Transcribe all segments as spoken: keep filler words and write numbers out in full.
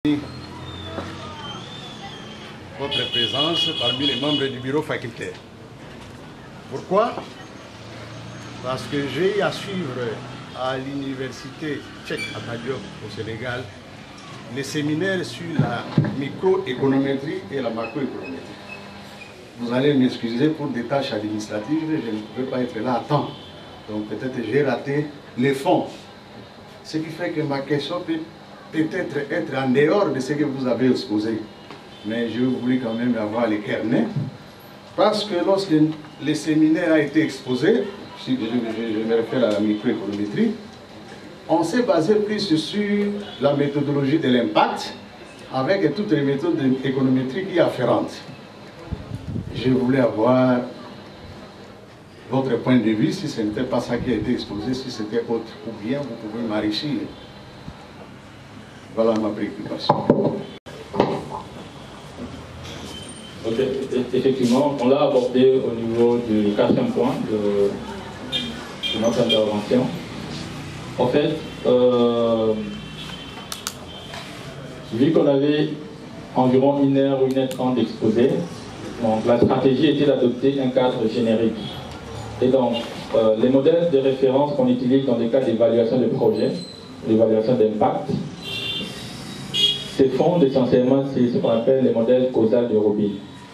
Votre présence parmi les membres du bureau facultaire. Pourquoi? Parce que j'ai eu à suivre à l'université tchèque à Anta Diop au Sénégal les séminaires sur la microéconométrie et la macroéconométrie. Vous allez m'excuser pour des tâches administratives, je ne pouvais pas être là à temps. Donc peut-être j'ai raté les fonds. Ce qui fait que ma question peut peut-être être en dehors de ce que vous avez exposé. Mais je voulais quand même avoir les carnets. Parce que lorsque le séminaire a été exposé, je, je, je me réfère à la microéconométrie, on s'est basé plus sur la méthodologie de l'impact avec toutes les méthodes économétriques y afférentes. Je voulais avoir votre point de vue, si ce n'était pas ça qui a été exposé, si c'était autre, ou bien vous pouvez m'enrichir. Voilà ma préoccupation. Ok, effectivement, on l'a abordé au niveau du quatrième point de, de notre intervention. En fait, euh, vu qu'on avait environ une heure, une heure trente d'exposé, donc la stratégie était d'adopter un cadre générique. Et donc, euh, les modèles de référence qu'on utilise dans les cas d'évaluation de projet, d'évaluation d'impact, se fondent essentiellement sur ce qu'on appelle les modèles causal de Robin.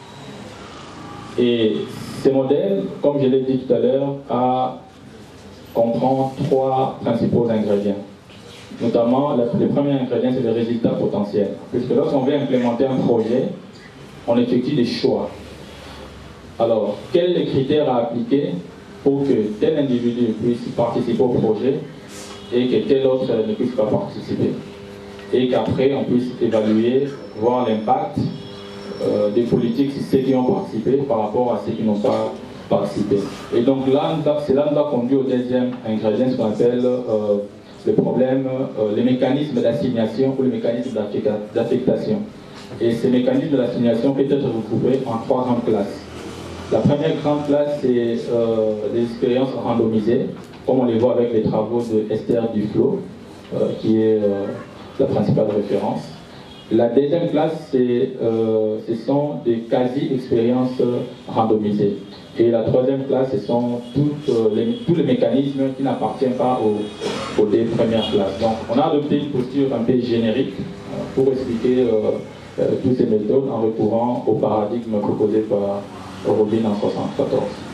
Et ces modèles, comme je l'ai dit tout à l'heure, comprennent trois principaux ingrédients. Notamment, le premier ingrédient, c'est le résultat potentiel. Puisque lorsqu'on veut implémenter un projet, on effectue des choix. Alors, quels sont les critères à appliquer pour que tel individu puisse participer au projet et que tel autre ne puisse pas participer? Et qu'après, on puisse évaluer, voir l'impact euh, des politiques sur ceux qui ont participé par rapport à ceux qui n'ont pas participé. Et donc là, cela nous a conduit au deuxième ingrédient, ce qu'on appelle euh, le problème, euh, les mécanismes d'assignation ou les mécanismes d'affectation. Et ces mécanismes d'assignation peuvent être regroupés en trois grandes classes. La première grande classe, c'est euh, les expériences randomisées, comme on les voit avec les travaux de Esther Duflo, euh, qui est euh, la principale référence. La deuxième classe, euh, ce sont des quasi-expériences randomisées. Et la troisième classe, ce sont toutes, euh, les, tous les mécanismes qui n'appartiennent pas aux, aux deux premières classes. Donc, on a adopté une posture un peu générique euh, pour expliquer euh, euh, toutes ces méthodes en recourant au paradigme proposé par Robin en mille neuf cent soixante-quatorze.